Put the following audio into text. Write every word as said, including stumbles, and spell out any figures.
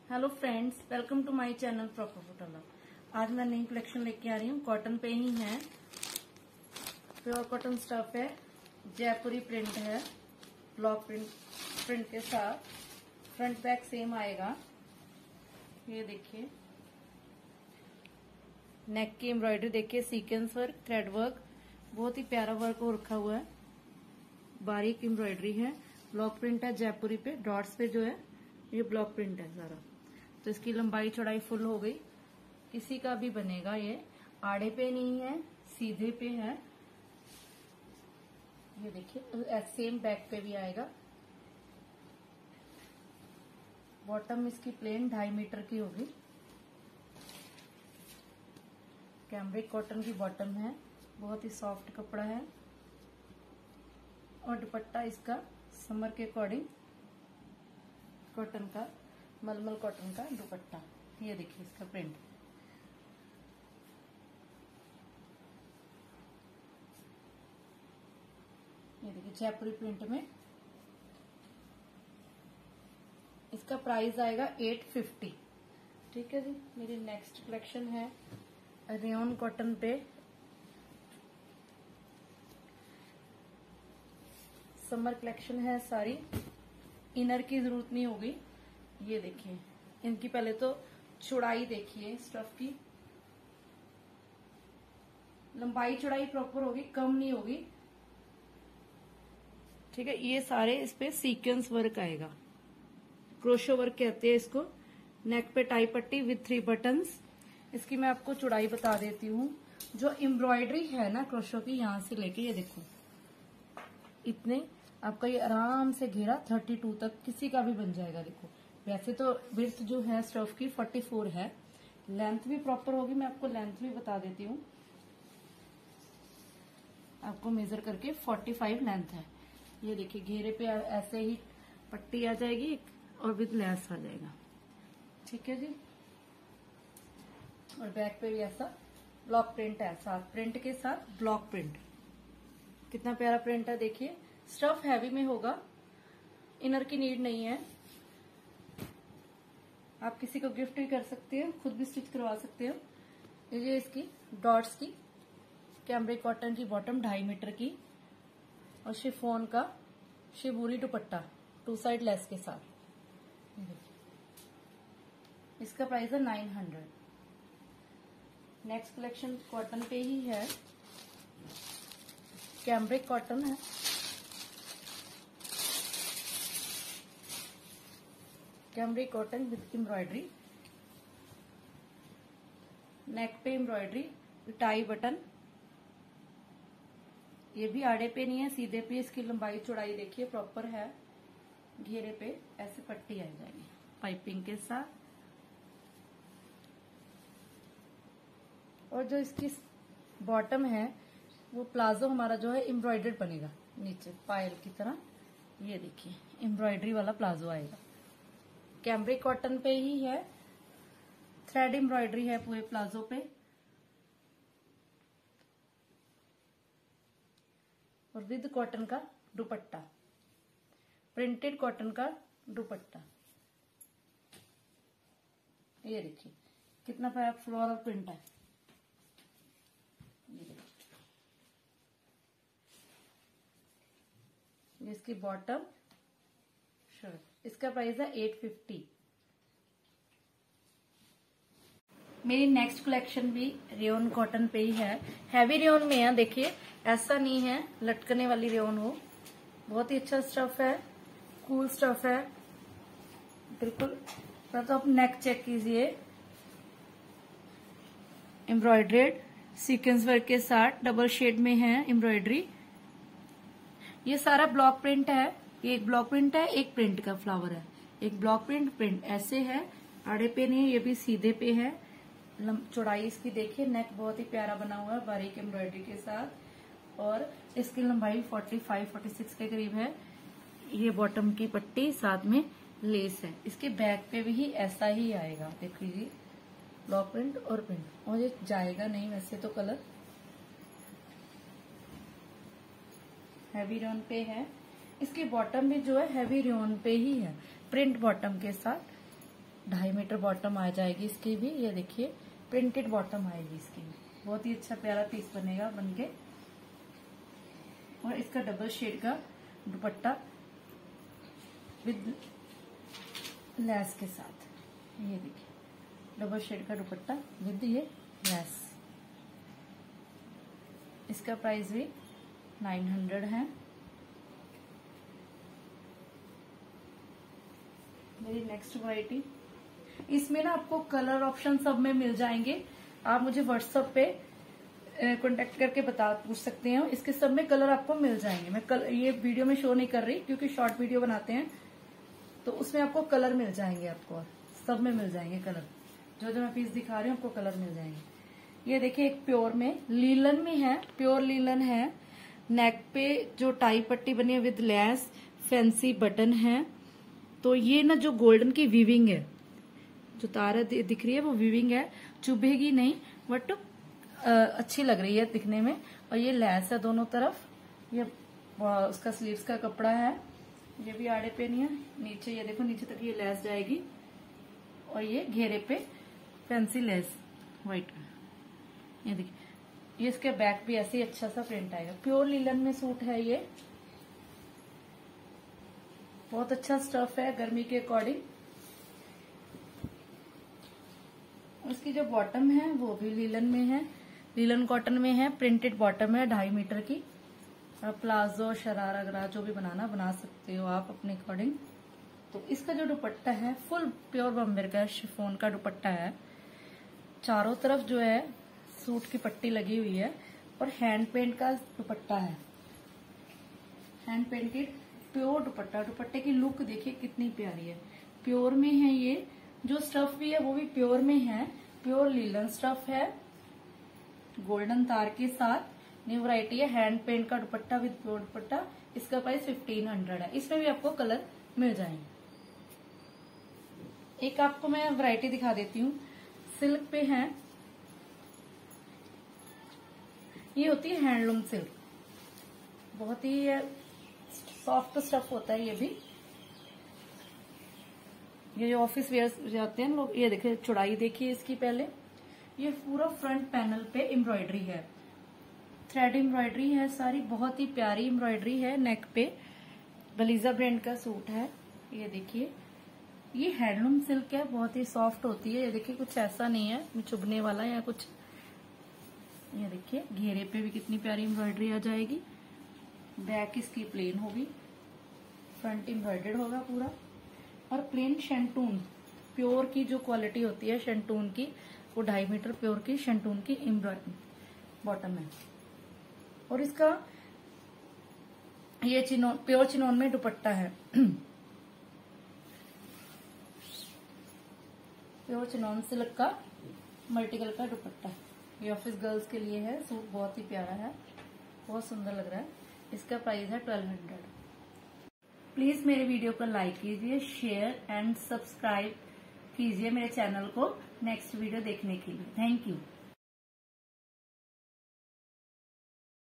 Hello friends, welcome to my channel proper फोटोला। आज मैं नई कलेक्शन लेके आ रही हूँ। कॉटन पे ही है, प्योर कॉटन स्टफ है, जयपुरी प्रिंट है, ब्लॉक प्रिंट प्रिंट के साथ। फ्रंट बैक सेम आएगा। ये देखिए, नेक की एम्ब्रॉयडरी देखिए, सीक्वेंस वर्क, थ्रेड वर्क, बहुत ही प्यारा वर्क हो रखा हुआ है। बारीक एम्ब्रॉयडरी है, ब्लॉक प्रिंट है जयपुरी पे। डॉट्स पे जो है ये ब्लॉक प्रिंट है सारा। तो इसकी लंबाई चौड़ाई फुल हो गई, किसी का भी बनेगा। ये आड़े पे नहीं है, सीधे पे है। ये देखिए, सेम बैक पे भी आएगा। बॉटम इसकी प्लेन ढाई मीटर की होगी। कैमरिक कॉटन की बॉटम है, बहुत ही सॉफ्ट कपड़ा है। और दुपट्टा इसका समर के अकॉर्डिंग कॉटन का, मलमल कॉटन का दुपट्टा। ये देखिए इसका प्रिंट। ये देखिए जयपुरी प्रिंट में। इसका प्राइस आएगा एट फिफ्टी। ठीक है जी। मेरी नेक्स्ट कलेक्शन है रेयन कॉटन पे। समर कलेक्शन है सारी, इनर की जरूरत नहीं होगी। ये देखिए, इनकी पहले तो चौड़ाई देखिए, स्टफ की लंबाई चौड़ाई प्रॉपर होगी, कम नहीं होगी। ठीक है। ये सारे इस पे सीक्वेंस वर्क आएगा, क्रोशो वर्क कहते हैं इसको। नेक पे टाई पट्टी विद थ्री बटन्स। इसकी मैं आपको चौड़ाई बता देती हूँ। जो एम्ब्रॉयडरी है ना क्रोशो की, यहां से लेके ये देखो इतने, आपका ये आराम से घेरा थर्टी टू तक किसी का भी बन जाएगा। देखो, वैसे तो विड्थ जो है स्टफ की फोर्टी फोर है, लेंथ भी प्रॉपर होगी। मैं आपको लेंथ भी बता देती हूँ, आपको मेजर करके फोर्टी फाइव लेंथ है। ये देखिए, घेरे पे ऐसे ही पट्टी आ जाएगी और विद लेस आ जाएगा। ठीक है जी। और बैक पे भी ऐसा ब्लॉक प्रिंट है, साथ प्रिंट के साथ ब्लॉक प्रिंट। कितना प्यारा प्रिंट है देखिए। स्टफ हैवी में होगा, इनर की नीड नहीं है। आप किसी को गिफ्ट भी कर सकते हैं, खुद भी स्टिच करवा सकते हो। ये इसकी डॉट्स की कैमरिक कॉटन की बॉटम ढाई मीटर की, और शिफॉन का shibori dupatta two side lace के साथ। इसका प्राइस है nine hundred. Next collection cotton पे ही है, कैमरिक कॉटन है। Cambric cotton with embroidery, neck पे एम्ब्रॉयडरी, टाई बटन। ये भी आड़े पे नहीं है, सीधे पे। इसकी लंबाई चौड़ाई देखिए प्रॉपर है। घेरे पे ऐसे पट्टी आ जाएगी पाइपिंग के साथ। और जो इसकी बॉटम है वो प्लाजो हमारा जो है एम्ब्रॉयडर्ड बनेगा, नीचे पायल की तरह। ये देखिए, एम्ब्रॉयडरी वाला प्लाजो आएगा। कैमरिक कॉटन पे ही है, थ्रेड एम्ब्रॉयडरी है पूरे प्लाजो पे। और विद कॉटन का दुपट्टा, प्रिंटेड कॉटन का दुपट्टा। ये देखिए कितना प्यारा फ्लोरल प्रिंट है। ये देखिए, इसकी बॉटम शर्ट। इसका प्राइस है एट फिफ्टी। मेरी नेक्स्ट कलेक्शन भी रेयन कॉटन पे ही है। हैवी रेयन में है, देखिए ऐसा नहीं है लटकने वाली रेयन हो। बहुत ही अच्छा स्टफ है, कूल स्टफ है बिल्कुल। तो आप नेक चेक कीजिए, एम्ब्रॉयडर्ड सीक्वेंस वर्क के साथ डबल शेड में है एम्ब्रॉयडरी। ये सारा ब्लॉक प्रिंट है। ये एक ब्लॉक प्रिंट है, एक प्रिंट का फ्लावर है। एक ब्लॉक प्रिंट प्रिंट ऐसे है, आड़े पे नहीं है, ये भी सीधे पे है। चौड़ाई इसकी देखिए, नेक बहुत ही प्यारा बना हुआ है बारीक एम्ब्रॉयडरी के साथ। और इसकी लंबाई फोर्टी फाइव फोर्टी सिक्स के करीब है। ये बॉटम की पट्टी साथ में लेस है। इसके बैक पे भी ऐसा ही आएगा, देख लीजिए, ब्लॉक प्रिंट और प्रिंट। और ये जाएगा नहीं वैसे तो कलर। हैवी रेयन पे है। इसकी बॉटम भी जो है हैवी रेयन पे ही है, प्रिंट बॉटम के साथ। ढाई मीटर बॉटम आ जाएगी इसकी भी। ये देखिए प्रिंटेड बॉटम आएगी इसकी भी, बहुत ही अच्छा प्यारा पीस बनेगा बनके। और इसका डबल शेड का दुपट्टा विद लेस के साथ, ये देखिए डबल शेड का दुपट्टा विद ये लेस। इसका प्राइस भी नाइन हंड्रेड है। मेरी नेक्स्ट वैरायटी, इसमें ना आपको कलर ऑप्शन सब में मिल जाएंगे। आप मुझे व्हाट्सएप पे कांटेक्ट करके बता पूछ सकते हैं, इसके सब में कलर आपको मिल जाएंगे। मैं कल ये वीडियो में शो नहीं कर रही क्योंकि शॉर्ट वीडियो बनाते हैं, तो उसमें आपको कलर मिल जाएंगे, आपको सब में मिल जाएंगे कलर। जो जो मैं पीस दिखा रही हूँ आपको कलर मिल जाएंगे। ये देखिए एक प्योर में लीलन में है, प्योर लीलन है। नेक पे जो टाई पट्टी बनी है विद लेस, फैंसी बटन है। तो ये ना जो गोल्डन की वीविंग है, जो तारा दिख रही है वो वीविंग है, चुभेगी नहीं बट अच्छी लग रही है दिखने में। और ये लेस है दोनों तरफ, ये उसका स्लीव्स का कपड़ा है। ये भी आड़े पे नहीं है, नीचे ये देखो नीचे तक ये लेस जाएगी। और ये घेरे पे फैंसी लेस व्हाइट, ये देखिए। ये इसके बैक भी ऐसे ही अच्छा सा प्रिंट आएगा। प्योर लीलन में सूट है ये, बहुत अच्छा स्टफ है गर्मी के अकॉर्डिंग। उसकी जो बॉटम है वो भी लीलन में है, लीलन कॉटन में है। प्रिंटेड बॉटम है ढाई मीटर की। आप प्लाजो शरारा गरा जो भी बनाना बना सकते हो आप अपने अकॉर्डिंग। तो इसका जो दुपट्टा है फुल प्योर बॉम्बे का शिफॉन का दुपट्टा है। चारों तरफ जो है सूट की पट्टी लगी हुई है और हैंड पेंट का दुपट्टा है, हैंड पेंटेड प्योर दुपट्टा। दुपट्टे की लुक देखिए कितनी प्यारी है, प्योर में है ये। जो स्टफ भी है वो भी प्योर में है, प्योर लीलन स्टफ है गोल्डन तार के साथ। न्यू वैरायटी है, हैंड पेंट का दुपट्टा विद प्योर दुपट्टा। इसका प्राइस फिफ्टीन हंड्रेड है। इसमें भी आपको कलर मिल जाएंगे। एक आपको मैं वैरायटी दिखा देती हूँ, सिल्क पे है। ये होती है हैंडलूम सिल्क, बहुत ही सॉफ्ट स्टफ होता है ये भी। ये जो ऑफिस वेयर जाते हैं लोग, ये देखिए चौड़ाई देखिए इसकी पहले। ये पूरा फ्रंट पैनल पे एम्ब्रॉयडरी है, थ्रेड एम्ब्रॉयडरी है सारी, बहुत ही प्यारी एम्ब्रॉयडरी है। नेक पे गलीजा ब्रांड का सूट है। ये देखिए ये हैंडलूम सिल्क है, बहुत ही सॉफ्ट होती है। ये देखिए कुछ ऐसा नहीं है चुभने वाला या कुछ। ये देखिए घेरे पे भी कितनी प्यारी एम्ब्रॉयडरी आ जाएगी। बैक इसकी प्लेन होगी, फ्रंट एम्ब्रॉयडर्ड होगा पूरा। और प्लेन शेंटून प्योर की जो क्वालिटी होती है शेंटून की, वो ढाई मीटर प्योर की शेंटून की एम्ब्रॉयडरी बॉटम है। और इसका ये चिनोन प्योर चिनोन में दुपट्टा है, प्योर चिनोन सिल्क का मल्टी कलर का दुपट्टा। ये ऑफिस गर्ल्स के लिए है सूट, बहुत ही प्यारा है, बहुत सुंदर लग रहा है। इसका प्राइस है ट्वेल्व हंड्रेड। प्लीज मेरे वीडियो को लाइक कीजिए, शेयर एंड सब्सक्राइब कीजिए मेरे चैनल को नेक्स्ट वीडियो देखने के लिए। Thank you.